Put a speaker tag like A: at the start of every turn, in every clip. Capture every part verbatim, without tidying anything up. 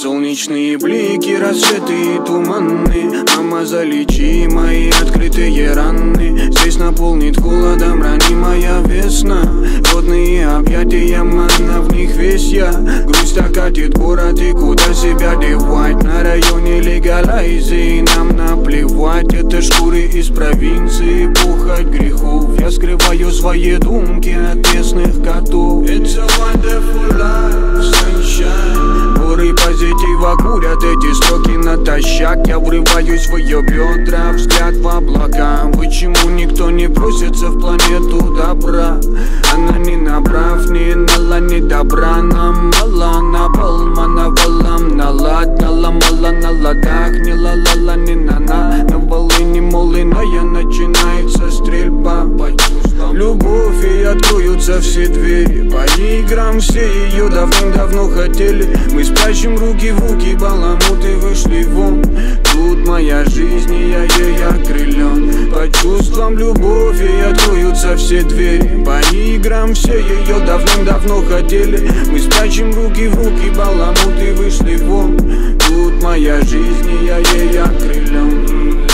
A: Солнечные блики, рассветы и туманы. Мама, залечи мои открытые раны. Здесь наполнит холодом ранимая весна. Водные объятия, манна, в них весь я. Грусть окатит город, и куда себя девать? На районе легалайзи, нам наплевать. Это шкуры из провинции, пухать грехов. Я скрываю свои думки от местных котов. It's a wonderful life, sunshine. Горы позитива курят эти строки натощак. Я врываюсь в ее бедра, взгляд в облака. Почему никто не просится в планету добра? Она не направ, не нала, не добра. Нам мало, напалма, навалам, налад, наламала на ладах. Не ла-ла-ла, не на-на. На волыне молыная начинается стрельба. Любовь, и откроются все двери. По играм все ее давным-давно хотели. Мы спрячем руки в руки, баламуты вышли вон. Тут моя жизнь, и я ей окрылен. По чувствам любовь, и откроются все двери. По играм все ее давным-давно хотели. Мы спрячем руки в руки, баламуты вышли вон. Тут моя жизнь, и я ей окрылен.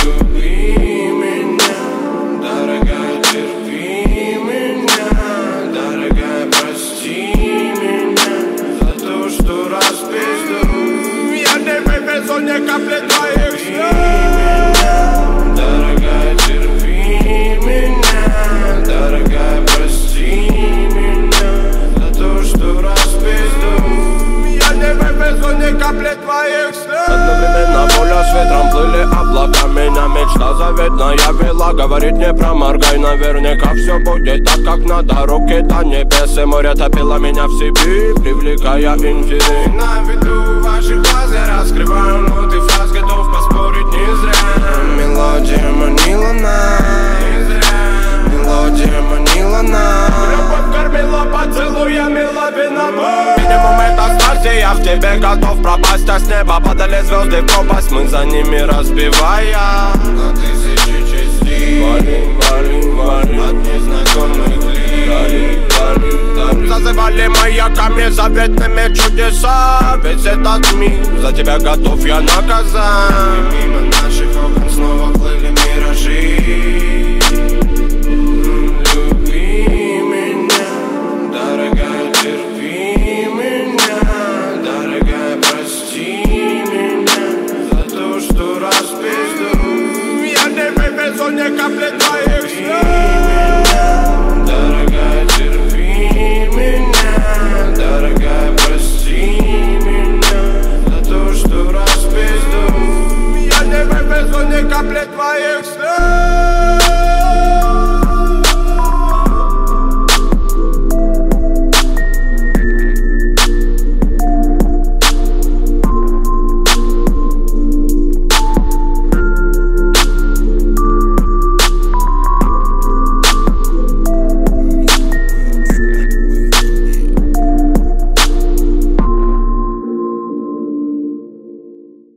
B: Не капли твоих слез. Дорогая, терпи меня. Дорогая, прости меня за то, что распизду. Я не вывезу ни капли твоих слез. Одновременно поля с ветром плыли облака. Меня мечта заветная вела. Говорит, не проморгай, наверняка все будет так, как надо. Руки-то небес и море топило меня в себе, привлекая интерес. На виду ваших глаз я раскрываю ноты фраз, готов поспорить не зря. Мелодия манила нас, не зря. Мелодия манила нас. Любовь кормила поцелуями лавиной. Минимум это старте, я в тебе готов пропасть. А с неба падали звезды в пропасть, мы за ними разбивая на тысячи частей. Валим, валим, валим от незнакомых лиц. Зазывали маяками заветными чудеса. Весь этот мир за тебя готов я наказать. И мимо наших окон снова плыли миражи. Люби меня, дорогая, терпи меня. Дорогая, прости меня за то, что распизду. Я не вывезу ни капли твоих слез. Дорогая, терпи меня. Дорогая, прости меня за то, что распизду. Я не вывезу ни капли твоих.